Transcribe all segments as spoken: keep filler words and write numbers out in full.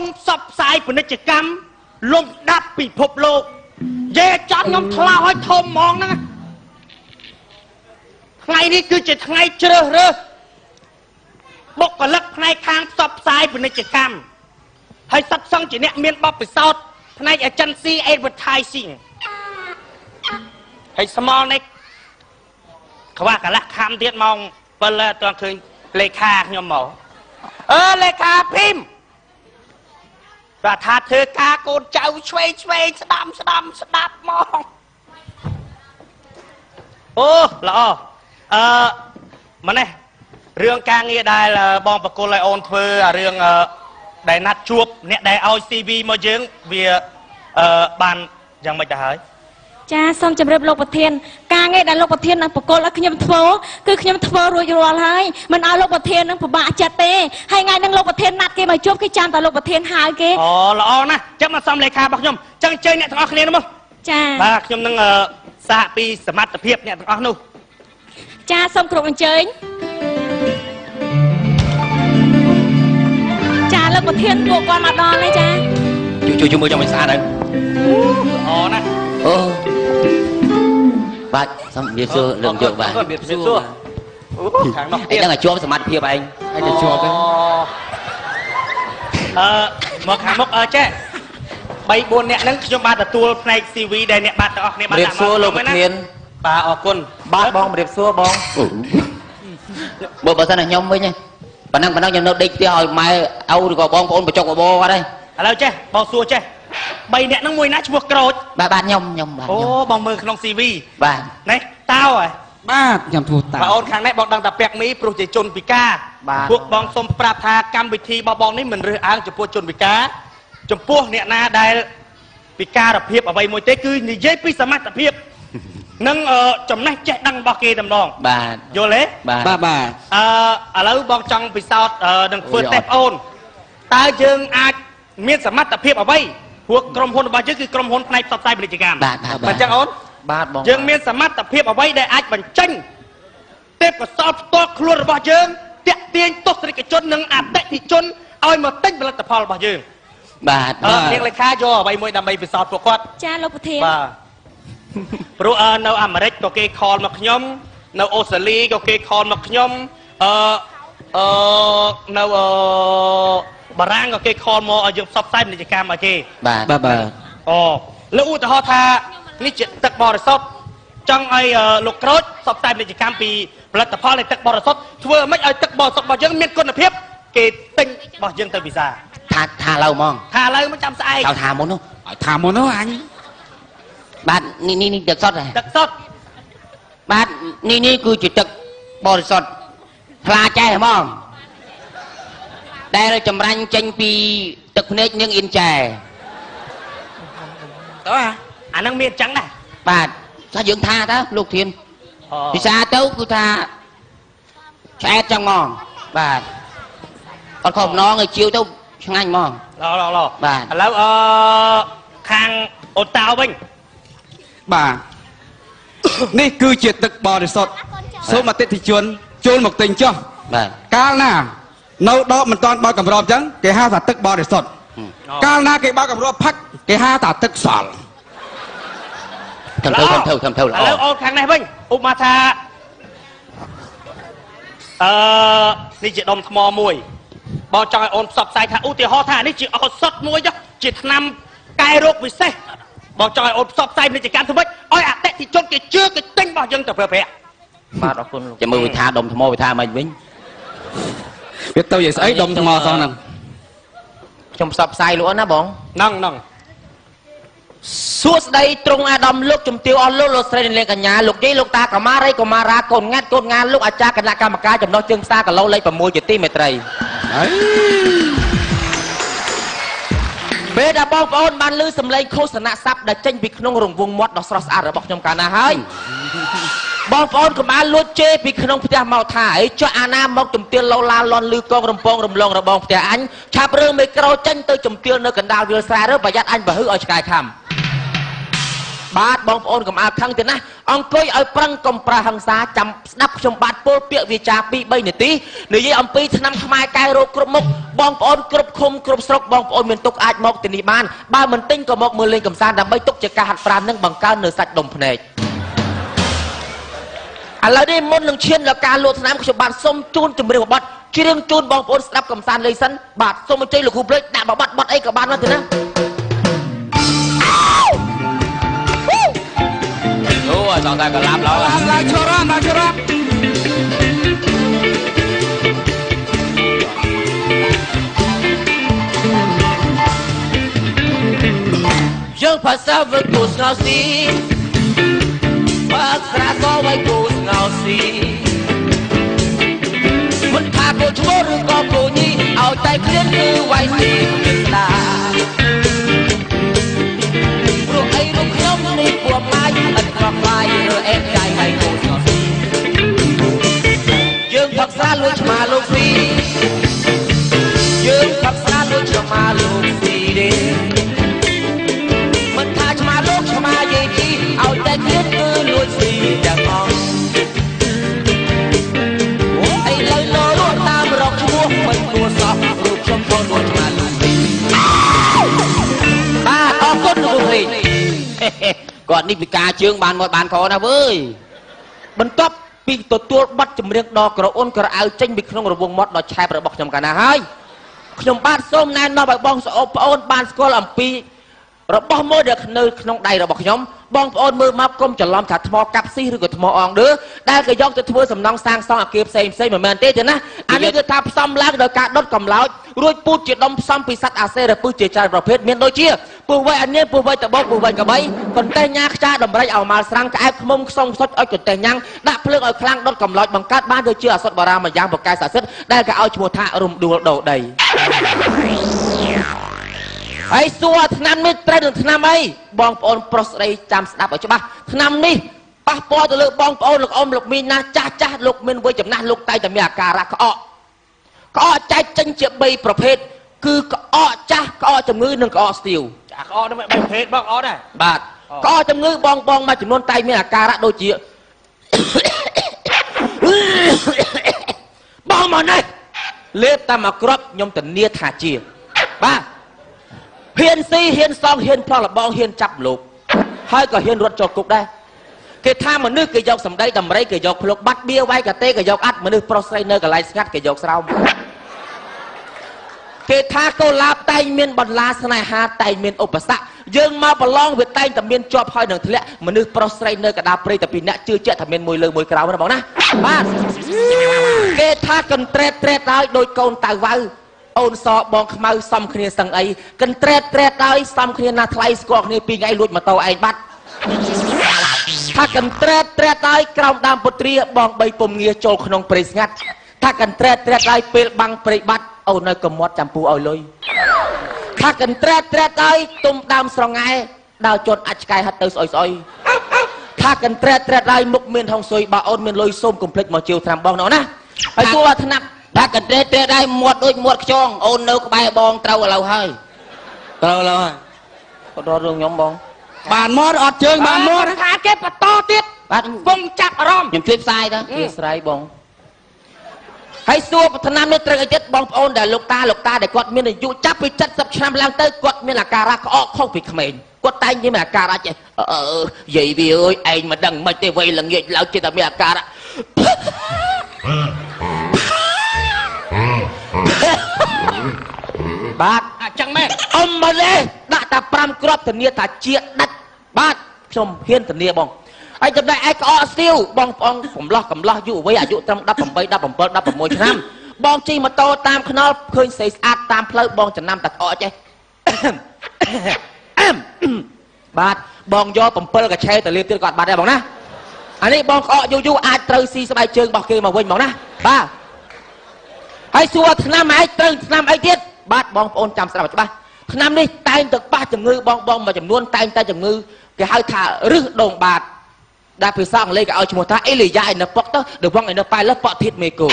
នសពផ្សាយពាណិជ្ជកម្មលំដាប់ពិភពលោកយេចន់ខ្ញុំថ្លោឲ្យធំហ្មងហ្នឹងថ្ងៃនេះគឺជាថ្ងៃជ្រើសរើសបុគ្គលិកផ្នែកខាងផ្សព្វផ្សាយពាណិជ្ជកម្មហើយសិតសឹងជាអ្នកមានបទពិសោធន៍ផ្នែក agency advertising ហើយស្មល់នេះខ្វះកន្លះខំទៀតម៉ោងbảyអត់ទាន់ឃើញលេខាខ្ញុំមកអឺលេខាភីមបាទថាធ្វើការកូនចៅឆ្វេងឆ្វេងស្ដាំស្ដាំស្ដាប់មកអូល្អអឺម៉េះរឿងការងារដែលបងបកគលឲ្យអូនធ្វើអារឿងដែលណាត់ជួបអ្នកដែលឲ្យ xê vê មកយើងវាអឺបានយ៉ាងម៉េចទៅហើយចាសូមជម្រាបលោកប្រធានការងារដែលលោកប្រធាននឹងបកគលឲ្យខ្ញុំធ្វើគឺខ្ញុំធ្វើរួចរាល់ហើយមិនឲ្យលោកប្រធាននឹងពិបាកចិត្តទេហើយថ្ងៃនឹងលោកប្រធានណាត់គេមកជួបគេចាំតែលោកប្រធានហៅគេអូល្អណាស់ចឹងមកសុំលេខារបស់ខ្ញុំចឹងអញ្ជើញអ្នកទាំងអស់គ្នានោះមកចាបាទខ្ញុំនឹងសហពីសមត្ថភាពអ្នកទាំងអស់នោះចាសូមគ្រប់អញ្ជើញចាលោកប្រធានពួកគាត់មកដល់ហើយចាជួយជួយមើលខ្ញុំឲ្យស្អាតហើយអូណាស់អូបាទសំវាសួររឿងយកបាទវាសួរអូខាងនោះទៀតឯងនឹងជាប់សមត្ថភាពឯងឯងទៅជាប់ទេអឺមកខាងមុខអើចេះបីបួនអ្នកហ្នឹងខ្ញុំបានទទួលផ្នែក xê vê ដែលអ្នកបាទទាំងអស់គ្នាបានដាក់មកលោកប្រធានបាទអរគុណបាទបងជម្រាបសួរបងបើបើសិនតែខ្ញុំវិញប៉ណ្ណឹងប៉ណ្ណឹងខ្ញុំនៅដេកផ្ទះឲ្យម៉ែឪឬក៏បងប្អូនបញ្ចុកបបអត់ទេឥឡូវចេះបងសួរចេះបីអ្នកហ្នឹងមួយណាឈ្មោះក្រូចបាទបាទខ្ញុំខ្ញុំបាទអូបងមើលក្នុង xê vê បាទនេះតោហ៎បាទខ្ញុំធ្វើតោបងអូនខាងនេះបងដឹងតែពាក់មីព្រោះជាជនពិការពួកបងសូមប្រាប់ថាកម្មវិធីរបស់បងនេះមិនរើសអើងចំពោះជនពិការចំពោះអ្នកណាដែលពិការភាពអ្វីមួយទេគឺនិយាយពីសមត្ថភាពនឹងចំណេះចេះដឹងរបស់គេតែម្ដងបាទយល់ទេបាទបាទអឺឥឡូវបងចង់ពិសោធន៍នឹងធ្វើតេស្តអូនតើយើងអាចមានសមត្ថភាពអ្វីព្រោះក្រុមហ៊ុនរបស់យើងគឺក្រុមហ៊ុនផ្នែកផ្សព្វផ្សាយពាណិជ្ជកម្មបាទបាទចឹងអូនបាទបងយើងមានសមត្ថភាពអ្វីដែលអាចបញ្ចេញទេពកោសល្យផ្ទាល់ខ្លួនរបស់យើងតាក់ទាញទស្សនិកជននិងអតិថិជនឲ្យមកទិញផលិតផលរបស់យើងបាទនាងលេខាយកអ្វីមួយដើម្បីពិសោធន៍ពួកគាត់ចាលោកប្រធានបាទព្រោះនៅអាមេរិកក៏គេខលមកខ្ញុំនៅអូស្ត្រាលីក៏គេខលមកខ្ញុំអឺអឺនៅអឺបារាំងក៏គេខលមកឲ្យយើងផ្សព្វផ្សាយពាណិជ្ជកម្មឲ្យគេបាទបាទអូលើឧទាហរណ៍ថានេះជាទឹកបរិសុទ្ធចង់ឲ្យលោកក្រូចផ្សព្វផ្សាយពាណិជ្ជកម្មពីផលិតផលនៃទឹកបរិសុទ្ធធ្វើមិនឲ្យទឹកបរិសុទ្ធរបស់យើងមានគុណភាពគេទិញរបស់យើងទៅពិសាថាថាឡូវហ្មងថាឡូវមិនចាំស្អែកថាមុននោះថាមុននោះអញបាទនេះនេះទឹកសុទ្ធទឹកសុទ្ធបាទនេះនេះគឺជាទឹកបរិសុទ្ធថ្លាចេះហ្មងដែលចម្រាញ់ចេញពីទឹកភ្នែកនិងអ៊ីនចែតើអាហ្នឹងមានអញ្ចឹងដែរបាទថាយើងថាតើលោកធានពិសាទៅគឺថាឆ្អែតចឹងហ្មងបាទអត់ខំម្ដងឲ្យជាវទៅឆ្ងាញ់ហ្មងឡឡឡបាទឥឡូវអឺខាងអូតាវវិញបាទនេះគឺជាទឹកបរិសុទ្ធសូមអតិថិជនចូលមកទិញចុះបាទកាលណានៅដកមិនតាន់បើកកម្របអញ្ចឹងគេហៅថាទឹកបរិសុទ្ធកាលណាគេបើកកម្របផឹកគេហៅថាទឹកសល់ធ្វើធ្វើធ្វើធ្វើធ្វើល្អឥឡូវអូនខាងនេះវិញឧបមាថាអឺនេះជាដុំថ្មមួយបងចង់ឲ្យអូនផ្សព្វផ្សាយថាឧទាហរណ៍ថានេះជាឱសថមួយជាថ្នាំកែរោគពិសេសបងចង់ឲ្យអូនផ្សព្វផ្សាយពាណិជ្ជកម្មធ្វើម៉េចឲ្យអតិថិជនគេជឿគេទិញរបស់យើងទៅប្រើប្រាស់បាទអរគុណលោកចាំមើលវិថាដុំថ្មវិថាមិនវិញវាទៅយ៉ាងស្អីដុំថ្មសោះហ្នឹងខ្ញុំផ្សព្វផ្សាយលោកណាបងហ្នឹងហ្នឹងសួស្ដីត្រង់អាដាមលោកជំទាវអស់លោកលោកស្រីនាងកញ្ញាលោកយាយលោកតាកម៉ារីកូម៉ារ៉ាកូនងាត់កូនងានលោកអាចារ្យគណៈកម្មការចំណុះជើងផ្សារគីឡូលេខ6ជាទីមេត្រីពេលដែលបងប្អូនបានឮសំឡេងឃោសនាស័ព្ទដែលចេញពីក្នុងរង្វង់មាត់ដ៏ស្រស់ស្អាតរបស់ខ្ញុំកាលណាហើយបងប្អូនកុំអានលួចជេរពីក្នុងផ្ទះមកថាអីចុះអាណាមកជំទាវឡូឡាលន់លឺកងរំពងរំលងរបងផ្ទះអញឆាប់រឿងមេក្រូចេញទៅជំទាវនៅកណ្ដាលវាលស្រែរើប្រយ័ត្នអញបើហឺឲ្យឆ្កែខំបាទបងប្អូនកុំអាលខឹងទេណាអង្គុយឲ្យប្រឹងកុំប្រាហឹង្សាចាំស្ដាប់ខ្ញុំបាទពោលពាក្យវាចាពីរបីនាទីនិយាយអំពីឆ្នាំខ្មែរកែរោគគ្រប់មុខបងប្អូនគ្រប់ឃុំគ្រប់ស្រុកបងប្អូនមានទុកអាចមកទីនេះបានបើមិនទិញក៏មកមើលលេងកំសាន្តដើម្បីទុកជាការហាត់ប្រាណនិងបង្កើននៅសាច់ដុំភ្នែកឥឡូវនេះមុននឹងឈានដល់ការលក់ថ្នាំខ្ញុំបាទសូមជូនជំរាបបទជ្រៀងជូនបងប្អូនស្ដាប់កំសាន្តលេងសិនបាទសូមអញ្ជើញលោកគ្រូភ្លេចដាក់បបត្តិបទអីក៏បានមកទៅណាអូចង់តែកលាប់ឡើយឡាឈរមឡាឈរមយើងភាសាវិគូស្ងោស៊ីបើស្រាសໄວគូស្ងោស៊ីមិនថាគូឈ្មោះឬក៏គូញីឲ្យតែគ្រានគឺໄວស៊ីមានតាព្រោះអីរូបខ្ញុំនេះពួរម៉ាយអត់ខ្វះខ្លាយឬអេតចាយឲ្យគូស្ងោស៊ីយើងផឹកស្រាលួចឆ្មាលោកស៊ីយើងផឹកស្រាលួចឆ្មាលោកស៊ីទេមិនថាឆ្មាលោកឆ្មាយាយទីឲ្យតែគ្រានគឺលួចស៊ីទាំងអស់អីលើលោតាមរកឈ្មោះមិនគួរសោះរូបខ្ញុំក៏លួចឆ្មាលោកស៊ីបាទអរគុណលោកគ្រូគាត់នេះពិការជើងបានមកបានខណាវើយបន្ទាប់ពីទទួលប័ណ្ណចម្រៀងដ៏ក្រអូនក្រអៅចេញពីក្នុងរង្វង់មាត់ដ៏ឆែបរបស់ខ្ញុំកាលណាហើយខ្ញុំបាទសូមណែនាំឲ្យបងប្អូនបានស្គាល់អំពីរបស់មួយដែលនៅក្នុងដៃរបស់ខ្ញុំបងប្អូនមើលមកកុំច្រឡំថាថ្មកាប់ស៊ីឬក៏ថ្មអងឌឺដែលគេយកទៅធ្វើសំណង់សាងសង់អគារផ្សេងផ្សេងមិនមែនទេទេណាអានេះគឺថាផ្សំឡើងដោយការដុតកំឡោចរួចពូតជាដុំផ្សំពីសត្វអាសេរពឹសជាច្រើនប្រភេទមានដូចជាពស់វែកអនាពស់វែកតបោកពស់វែកកបីកន្ទះញ៉ាខ្ចាដំរីឲ្យម៉ាល់ស្រាំងក្អែបខ្មុំខ្សងសុចឲ្យកន្ទះញ៉ាំងដាក់ភ្លើងឲ្យខ្លាំងដុតកំឡោចបង្កើតបានដូចជាអសុទ្ធបារាមយ៉ាងបកែសសិទ្ធដែលគេឲ្យឈ្មោះថារំដួលដោដីហើយសួរឆ្នាំនេះត្រូវនឹងឆ្នាំអីបងប្អូនប្រុសស្រីចាំស្ដាប់ឲ្យច្បាស់ឆ្នាំនេះប៉ះពាល់ទៅលើបងប្អូនលោកអ៊ំលោកមីងណាចាស់ចាស់លោកមានវ័យចំណាស់លោកតែតែមានអាការៈក្អកក្អកចែកចេញជាបីប្រភេទគឺក្អកចាស់ក្អកជំងឺនិងក្អកស្ទាវចាក្អកនេះបីប្រភេទបងអត់ដែរបាទក្អកជំងឺបងបងមួយចំនួនតែមានអាការៈដូចជាបងមកនេះលេបតាមមកគ្រាប់ខ្ញុំធានាថាជាបាទហ៊ានស៊ីហ៊ានសងហ៊ានផ្លោះលបងហ៊ានចាប់លោកហើយក៏ហ៊ានរត់ចូលគុកដែរគេថាមនុស្សគេយកសម្ដីតម្រៃគេយកភ្លុកបាត់បៀវាយកាទេគេយកអត់មនុស្សប្រុសស្រីនៅកន្លែងស្ងាត់គេយកស្រោមគេថាកូឡាបតែងមានបន្លាស្នេហាតែងមានឧបសគ្គយើងមកប្រឡងវាតែងតែមានជាប់ហើយនឹងធ្លាក់មនុស្សប្រុសស្រីនៅកណ្ដាលព្រៃតែពីអ្នកជឿជាក់ថាមានមួយលើមួយក្រោមណាបងណាបាទគេថាកន្ត្រេតត្រេតហើយដោយកូនតៅវ៉ៅអូនសបងខ្មៅសំគ្នាសឹងអីកន្ត្រេតត្រេតហើយសំគ្នាណាថ្លៃស្គាល់គ្នាពីរថ្ងៃលួចម៉ូតូឯងបាត់ថាកន្ត្រេតត្រេតហើយក្រោមដើមពុទ្រាបងបីពុំងាចូលក្នុងព្រៃស្ងាត់ថាកន្ត្រេតត្រេតហើយពេលបាំងព្រៃបាត់អូននៅកមាត់ចាំពូឲ្យលុយថាកន្ត្រេតត្រេតហើយទុំដើមស្រងែដើរជន់អាចឆ្កែហិតទៅស្អុយស្អុយថាកន្ត្រេតត្រេតហើយមុខមានហុងស៊ុយបើអូនមានលុយសូមកុំភ្លេចមកជាវត្រាំបងណោះណាហើយសួរថាថ្នាក់ថាកន្ត្រេតត្រេតហើយមាត់ដូចមាត់ខ្យងអូននៅក្បែរបងត្រូវឥឡូវហើយត្រូវឥឡូវហើយគាត់រត់រឿងខ្ញុំបងបានមកអត់ជើងបានមកថាគេបន្តទៀតបាទវងចាប់អារម្មណ៍ខ្ញុំជួយផ្សាយទៅវាស្រ័យបងហើយសួរប្រធាននេះត្រូវឲ្យចិត្តបងប្អូនដែលលោកតាលោកតាដែលគាត់មានអាយុចាប់ពី칠십ឆ្នាំឡើងទៅគាត់មានអាការៈក្អកខុសពីក្មេងគាត់តែងមានអាការៈចេះអឺយាយវាអើយឯងមិនដឹងមិនទេវ័យល្ងាចឡើងចិត្តតែមានអាការៈបាទអញ្ចឹងមែនអ៊ំមកលេដាក់តែប្រាំគ្រាប់ធានាថាជាដាច់បាទខ្ញុំហ៊ានធានាបងហើយចំណែកឯក្អកស្ទាវបងប្អូនកំឡោះកំឡោះយុវវ័យអាយុត្រឹមដប់ប្រាំដប់ប្រាំដប់ប្រាំមួយឆ្នាំបងជិះម៉ូតូតាមខ្នល់ឃើញស្រីស្អាតតាមផ្លូវបងចំណាំតែក្អកចេះបាទបងយកប្រាំកឆេទៅលាបទៀតគាត់បាត់ដែរបងណាអានេះបងក្អកយូរយូរអាចត្រូវស៊ីស្បែកជើងរបស់គេមកវិញបងណាបាទហើយសួរឆ្នាំឯងត្រូវឆ្នាំអីទៀតបាទបងប្អូនចាំស្ដាប់ច្បាស់ឆ្នាំនេះតែងតែប៉ះជំងឺបងបងមួយចំនួនតែងតែជំងឺគេហៅថារឹសដងបាតដែលភាសាអង់គ្លេសគេឲ្យឈ្មោះថាអេលីយ៉ាឯនៅប៉ុកទៅដវងឯនៅប៉ែលប៉ុកធៀតមេកូ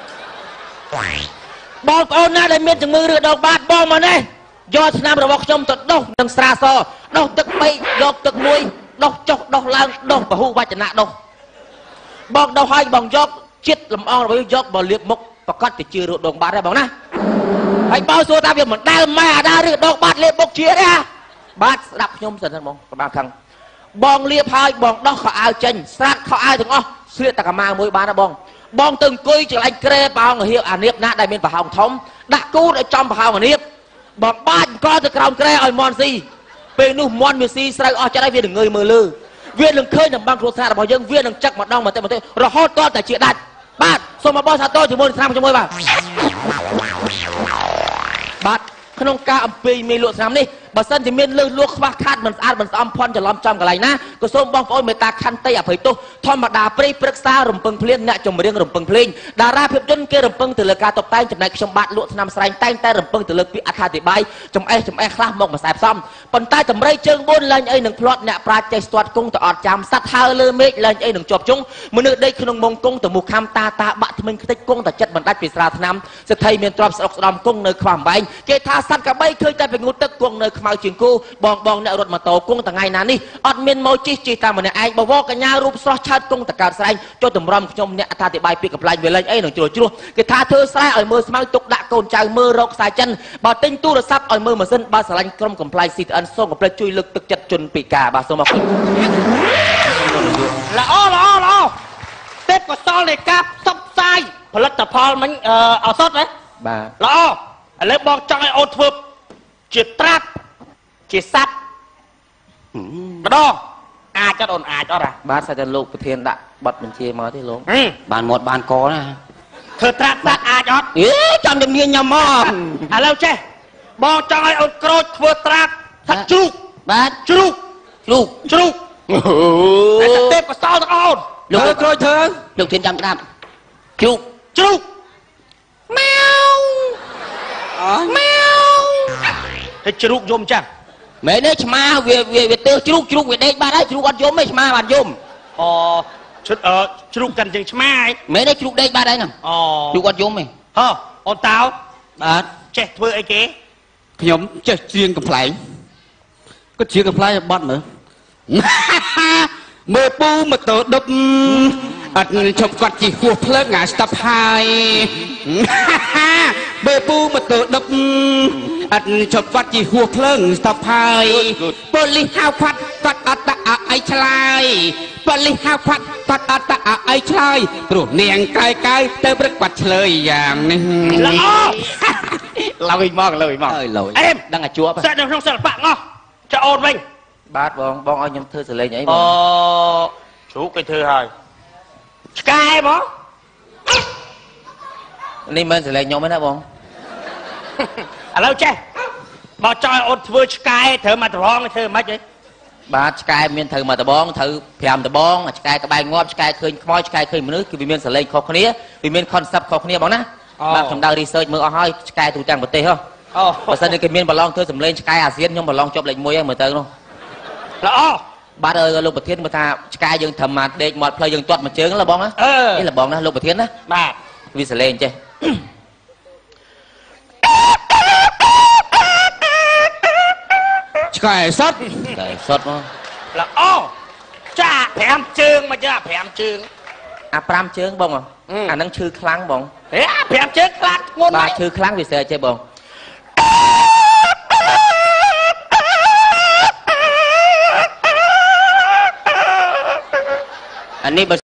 បងប្អូនណាដែលមានជំងឺរឹសដងបាតបងមកនេះយកឆ្នាំរបស់ខ្ញុំទៅដុសនឹងស្រាសដុសទឹកបីយកទឹកមួយដោះចុះដោះឡើងដោះពហុវចនៈដោះបងដោះឲ្យបងយកចិត្តលំអងរបស់យកមកលាបមុខប្រកាសទៅជឿរត់ដងបាត់ហើយបងណាហើយបើសួរថាវាមិនដែលម៉ែអាដាឬដងបាត់លាបមុខជាទេបាទស្ដាប់ខ្ញុំសិនបងប្របាទខាងបងលាបហើយបងដោះខោអាវចេញស្រាតខោអាវទាំងអស់ស្លៀកតែកម្មាមួយបានណាបងបងទៅអង្គុយចង្អែកក្រែប្រហោងហៀបអានៀបណាដែលមានប្រហោងធំដាក់គូឲ្យចំប្រហោងអានៀបបងបាច់អង្គទៅក្រោមក្រែឲ្យមន់ស៊ីពេលនោះមន់វាស៊ីស្រូវអស់ចិត្តហើយវានឹងងើយមើលលើវានឹងឃើញតំបន់គ្រោះថ្នាក់របស់យើងវានឹងចឹកម្ដងមកទៅមកទៅរហូតតតែជាដាច់បាទសូមមកបោះសាទរជាមួយឆ្នាំជាមួយបាទបាទក្នុងការអំពីមេលក់ឆ្នាំនេះបើសិនជាមានលើសលួខ្វះខាតមិនស្អាតមិនស្អំផន់ច្រឡំចំកន្លែងណាក៏សូមបងប្អូនមេត្តាខន្តីអភ័យទោសធម្មតាព្រៃព្រឹក្សារំពឹងភ្លៀងអ្នកចម្រៀងរំពឹងភ្លេងតារាភាពយន្តគេរំពឹងទៅលើការតុបតែងចំណែកខ្ញុំបាទលក់ឆ្នាំស្រែងតែងតែរំពឹងទៅលើពាក្យអត្ថាធិប្បាយចំអេះចំអេះខ្លះមកមកខ្សែផ្សំប៉ុន្តែតម្រៃជើងបួនឡើងអីនឹងផ្្លាត់អ្នកប្រាជ្ញចេះស្ទាត់គង់ទៅអត់ចាំសัตว์ហើលើមេឃឡើងអីនឹងជាប់ជុងមនុស្សដេកក្នុងមុងគង់ទៅមុខខំតាតាបាក់ថ្មិញខ្ទេចគង់តែចិត្តមិនដាច់ពីស្រាថ្នាំសិទ្ធិមានទ្រព្យស្រុកស្ដំគង់នៅខ្វះអំបែងគេថាសัตว์កបីឃើញតែពេលងូតទឹកគង់នៅខ្មៅជាងគូបងបងអ្នករត់ម៉ូតូគង់ថ្ងៃណានេះអត់មានម៉ូជិះជិះតាមម្នាក់ឯងបវរកញ្ញារូបស្រស់ឆើតគង់តកើតស្រែងចុះតម្រាំខ្ញុំអ្នកអត្ថាធិប្បាយពីកំ plaign វាលេងអីនឹងជ្រុលជ្រោះគេថាធ្វើស្រែឲ្យមើលស្មៅទុកដាក់កូនចៅមើលរកខ្សែចិនបើទិញទូរស័ព្ទឲ្យមើលម៉ាស៊ីនបើស្រឡាញ់ក្រុមកំ plaign ស៊ី ទី អិន សូមកុំភ្លេចជួយលើកទឹកចិត្តជនពិការបាទសូមអរគុណល្អល្អល្អទេពកសលនៃការផ្សព្វផ្សាយផលិតផលមិញអសតហ៎បាទល្អឥឡូវបងចង់ឲ្យអូនធ្វើជាត្រាប់ជាសัตว์ម្ដងអាចអត់អូនអាចអត់ហ៎បាទសាច់តែលោកប្រធានដាក់ប័ណ្ណបញ្ជាមកទេលោកបានមាត់បានកណាធ្វើត្រាប់សัตว์អាចអត់អេចាំជំនាញញ៉ាំមកឥឡូវចេះបងចង់ឲ្យអូនក្រូចធ្វើត្រាប់សัตว์ជ្រូកបាទជ្រូកជ្រូកជ្រូកតែទេពកសលទាំងអូនលោកក្រូចធ្វើលោកធានចាំក្តាប់ជ្រូកជ្រូកម៉ៅម៉ៅតែជ្រូកយំចាស់មែនទេឆ្មាវាវាវាទើជ្រូកជ្រូកវាដេកបាត់ហើយជ្រូកអត់យំទេឆ្មាបាត់យំអូឈុតអឺជ្រូកកាន់ជាងឆ្មាហ៎មែនទេជ្រូកដេកបាត់ហើយហ្នឹងអូជ្រូកអត់យំទេហ៎អូនតោបាទចេះធ្វើអីគេខ្ញុំចេះច្រៀងកំ plaign ក៏ច្រៀងកំ plaign ឲ្យបាត់មើលមើលពូម៉ូតូដប់អត់ជប់គាត់ជីហួសភ្លើងងាស្តាប់ហើយមើលពូម៉ូតូដប់អត់ជប់គាត់ជីហួសភ្លើងស្តាប់ហើយប៉ូលីសហៅគាត់គាត់អត់ដាក់អីឆ្លើយប៉ូលីសហៅគាត់គាត់អត់ដាក់អីឆ្លើយព្រោះនាងកាយកាយទៅព្រឹកគាត់ឆ្លើយយ៉ាងនេះល្អឡើយមកឡើយមកអើយឡើយអេមដឹងតែជួបស្អាតនៅក្នុងសិល្បៈងោះចោអូនវិញបាទបងបងឲ្យខ្ញុំធ្វើសលេងអីបងអូជ្រូកគេធ្វើហើយឆ្កែបងនេះមិនសលេងខ្ញុំទេណាបងឥឡូវចេះបើចង់ឲ្យអូនធ្វើឆ្កែត្រូវមកដបងធ្វើមិនហីបាទឆ្កែមានត្រូវមកដបងត្រូវប្រាំដបងឆ្កែក្បែរងាប់ឆ្កែឃើញខ្មោចឆ្កែឃើញមនុស្សគឺវាមានសលេងខុសគ្នាវាមាន concept ខុសគ្នាបងណាបាទខ្ញុំដើរ research មើលអស់ហើយឆ្កែទូទាំងប្រទេសហ៎អូបើសិនជាគេមានប្រឡងធ្វើសម្លេងឆ្កែអាស៊ានខ្ញុំប្រឡងជាប់លេខមួយហើយមើលទៅនោះល្អបាទលោកប្រធានមើលថាឆ្កែយើងត្រូវមកដេកមាត់ផ្លូវយើងទាត់មួយជើងណាបងណាអេលបងណាលោកប្រធានណាបាទវាសលេងចេះឆ្កែសតឆ្កែសតមកល្អចាប្រាំជើងមកចាប្រាំជើងអាប្រាំជើងបងអានឹងឈឺខ្លាំងបងហេប្រាំជើងខ្លាំងធ្ងន់បាទឈឺខ្លាំងវាសើចេះបងអានេះ